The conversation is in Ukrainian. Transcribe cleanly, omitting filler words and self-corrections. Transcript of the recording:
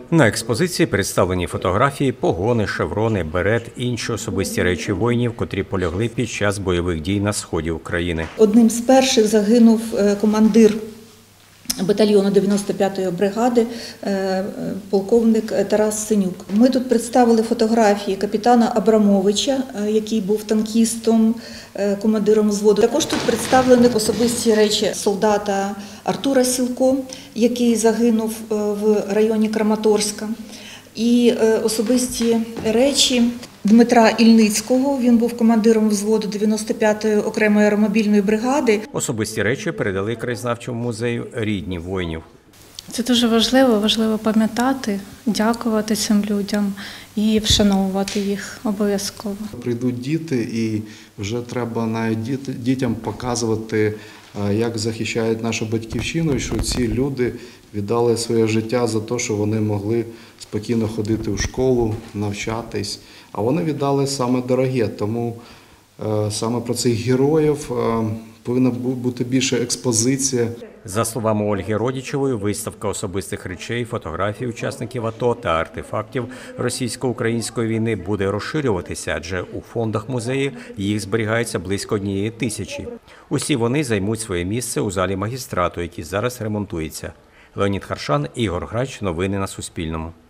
На експозиції представлені фотографії, погони, шеврони, берет, інші особисті речі воїнів, котрі полягли під час бойових дій на сході України. Одним з перших загинув командир батальйону 95-ї бригади, полковник Тарас Синюк. Ми тут представили фотографії капітана Абрамовича, який був танкістом, командиром взводу. Також тут представлені особисті речі солдата Артура Сілко, який загинув в районі Краматорська, і особисті речі Дмитра Ільницького, він був командиром взводу 95-ї окремої аеромобільної бригади. Особисті речі передали краєзнавчому музею рідні воїнів. Це дуже важливо пам'ятати, дякувати цим людям і вшановувати їх обов'язково. Прийдуть діти і вже треба навіть дітям показувати, як захищають нашу батьківщину, і що ці люди віддали своє життя за те, що вони могли спокійно ходити в школу, навчатись. А вони віддали саме дороге, тому саме про цих героїв повинна бути більше експозиція. За словами Ольги Родічевої, виставка особистих речей, фотографій учасників АТО та артефактів російсько-української війни буде розширюватися, адже у фондах музею їх зберігається близько 1000. Усі вони займуть своє місце у залі магістрату, який зараз ремонтується. Леонід Харшан, Ігор Грач. Новини на Суспільному.